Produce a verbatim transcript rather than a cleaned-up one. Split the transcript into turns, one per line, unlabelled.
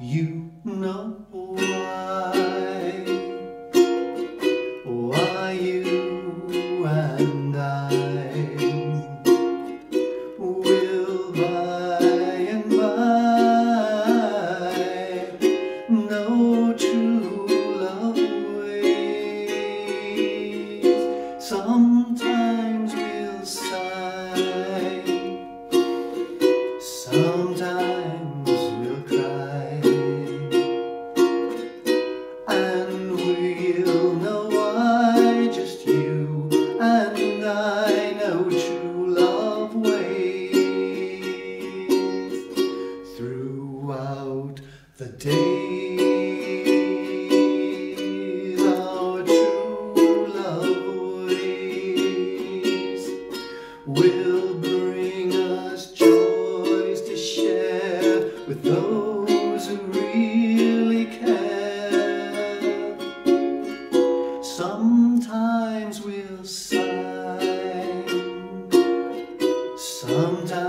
You know why, why you and I will by and by know true love ways. Sometimes we'll sigh, sometimes we'll cry, and we'll know why. Just you and I know true love ways. Throughout the days, our true love ways will bring us joys to share with those who really care. Sometimes we'll sigh, sometimes